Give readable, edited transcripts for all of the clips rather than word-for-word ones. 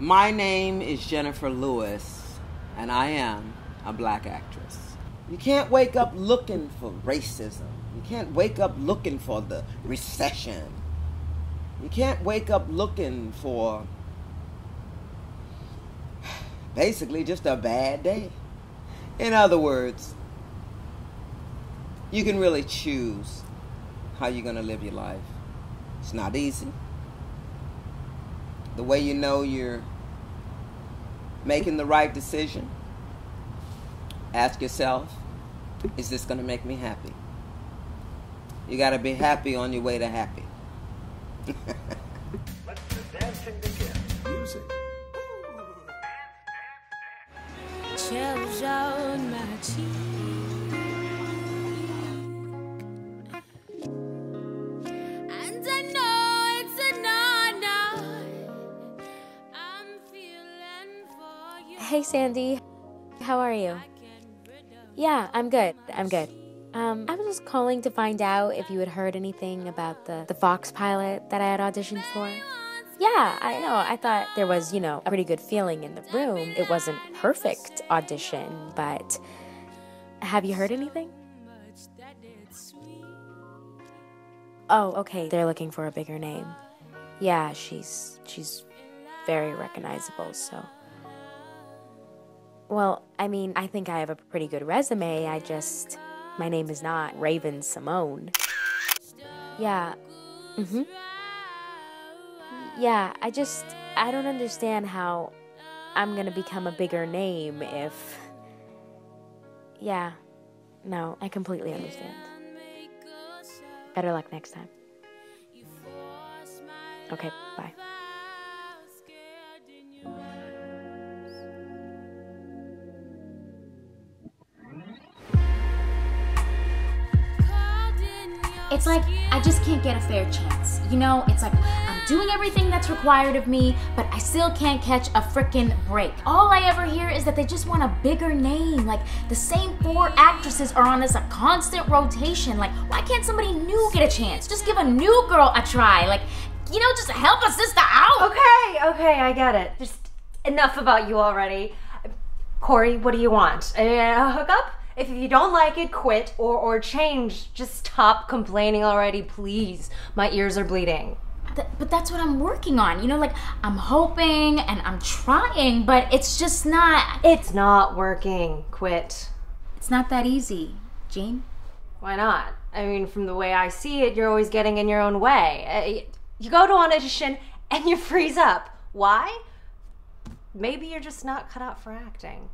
My name is Jenifer Lewis, and I am a black actress. You can't wake up looking for racism. You can't wake up looking for the recession. You can't wake up looking for basically just a bad day. In other words, you can really choose how you're going to live your life. It's not easy. The way you know you're making the right decision, ask yourself, is this going to make me happy? You got to be happy on your way to happy. Let the dancing begin. Music. Chills on my cheek. And I know it's a no-no. I'm feeling for you. Hey, Sandy. How are you? Yeah, I'm good. I was just calling to find out if you had heard anything about the Fox pilot that I had auditioned for. Yeah, I know. I thought there was, a pretty good feeling in the room. It wasn't perfect audition, but have you heard anything? Oh, okay. They're looking for a bigger name. Yeah, she's very recognizable, so. Well, I think I have a pretty good resume. My name is not Raven Simone. Yeah. Yeah, I don't understand how I'm gonna become a bigger name if... Yeah, no, I completely understand. Better luck next time. Okay, bye. It's like, I just can't get a fair chance. It's like, I'm doing everything that's required of me, but I still can't catch a frickin' break. All I ever hear is that they just want a bigger name. Like, the same 4 actresses are on this constant rotation. Like, why can't somebody new get a chance? Just give a new girl a try. Like, just help a sister out. Okay, I get it. Just enough about you already. Kori, what do you want? A hookup? If you don't like it, quit or change. Just stop complaining already, please. My ears are bleeding. But that's what I'm working on. I'm hoping and I'm trying, but it's just not... It's not working. Quit. It's not that easy, Jean. Why not? From the way I see it, you're always getting in your own way. You go to an audition and you freeze up. Why? Maybe you're just not cut out for acting.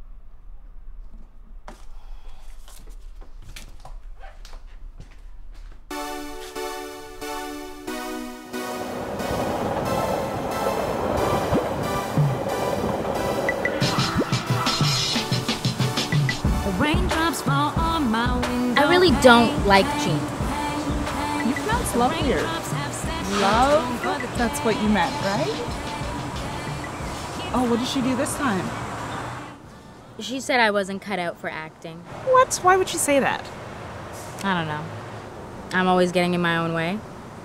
I really don't like Jean. You pronounce love weird. Love? That's what you meant, right? Oh, what did she do this time? She said I wasn't cut out for acting. What? Why would she say that? I don't know. I'm always getting in my own way.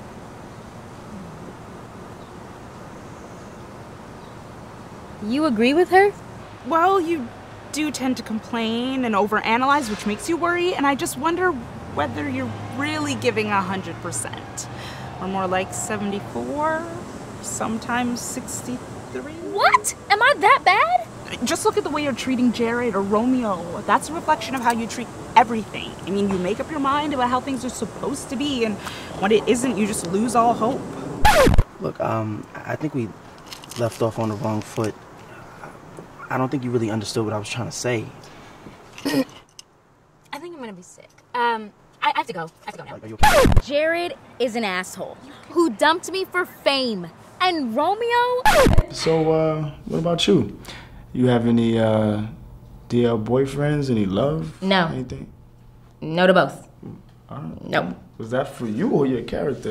You agree with her? Well, you do tend to complain and overanalyze, which makes you worry, and I just wonder whether you're really giving 100%. Or more like 74, sometimes 63. What? Am I that bad? Just look at the way you're treating Jared or Romeo. That's a reflection of how you treat everything. You make up your mind about how things are supposed to be, and when it isn't, you just lose all hope. Look, I think we left off on the wrong foot. I don't think you really understood what I was trying to say. I think I'm gonna be sick. I have to go. Now. Are you okay? Jared is an asshole who dumped me for fame. And Romeo? So, what about you? You have any, DL boyfriends? Any love? No. Anything? No to both. No. Was that for you or your character?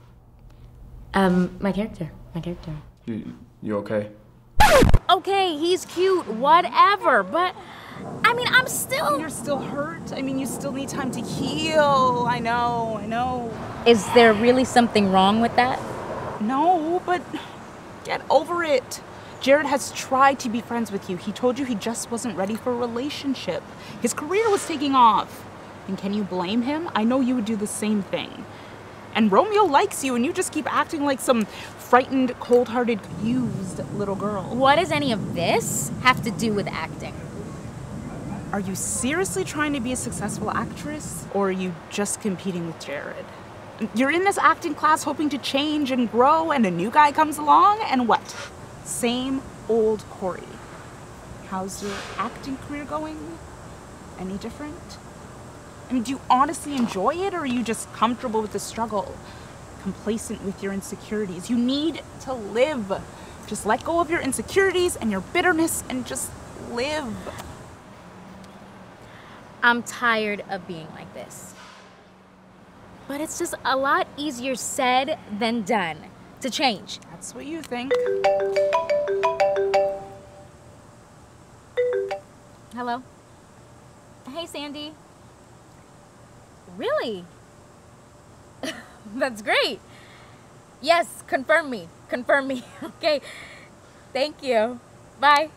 My character. You okay? Okay, he's cute, whatever, but I'm still... You're still hurt? You still need time to heal. I know. Is there really something wrong with that? No, but get over it. Jared has tried to be friends with you. He told you he just wasn't ready for a relationship. His career was taking off. And can you blame him? I know you would do the same thing. And Romeo likes you, and you just keep acting like some frightened, cold-hearted, confused little girl. What does any of this have to do with acting? Are you seriously trying to be a successful actress, or are you just competing with Jared? You're in this acting class hoping to change and grow, and a new guy comes along, and what? Same old Kori. How's your acting career going? Any different? I mean, do you honestly enjoy it, or are you just comfortable with the struggle? Complacent with your insecurities? You need to live. Just let go of your insecurities and your bitterness and just live. I'm tired of being like this. But it's just a lot easier said than done to change. That's what you think. Hello? Hey, Sandy. Really? That's great. Yes, confirm me. Confirm me. Okay. Thank you. Bye.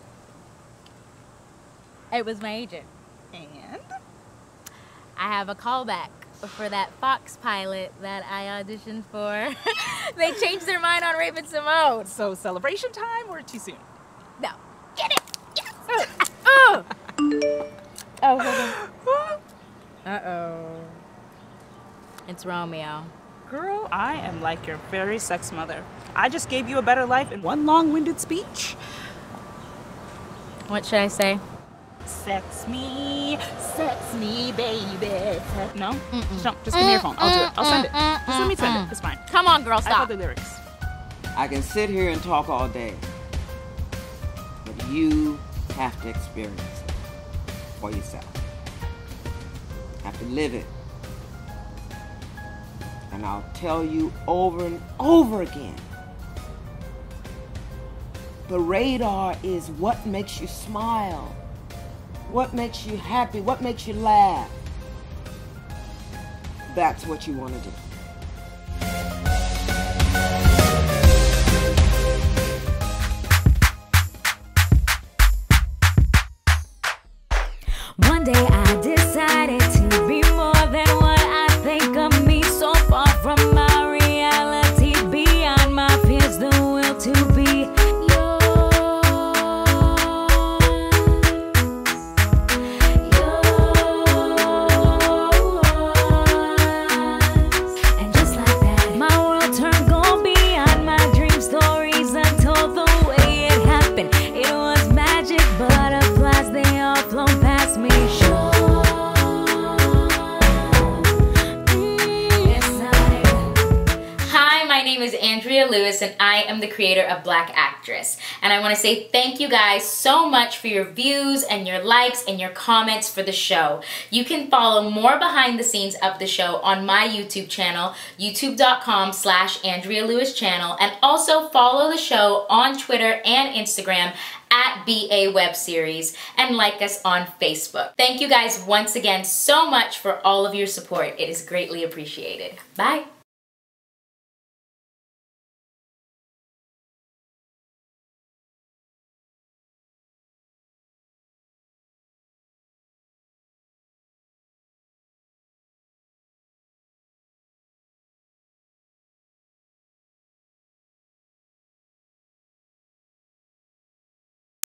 It was my agent. And? I have a callback for that Fox pilot that I auditioned for. They changed their mind on Raven Simone. So celebration time or too soon? No. Get it! Yes! Oh, hold on. Uh-oh. It's Romeo. Girl, I am like your very sex mother. I just gave you a better life in one long-winded speech. What should I say? Sex me, baby. No? No, just give me your phone. I'll do it. I'll send it. Just let me send it. It's fine. Come on, girl, I stop. got the lyrics. I can sit here and talk all day, but you have to experience it for yourself. Have to live it. And I'll tell you over and over again, the radar is what makes you smile, what makes you happy, what makes you laugh. That's what you want to do. One day I decided to be more than what I think of me. So far from my reality, beyond my fears, the will to be yours. And just like that, my world turned gone beyond my dream stories until the way it happened. It was magic, butterflies, they all flown past me. Hi, my name is Andrea Lewis and I am the creator of Black Actress. And I want to say thank you guys so much for your views and your likes and your comments for the show. You can follow more behind the scenes of the show on my YouTube channel, youtube.com/Andrea Lewis channel, and also follow the show on Twitter and Instagram at BA Web Series, and like us on Facebook. Thank you guys once again so much for all of your support. It is greatly appreciated. Bye.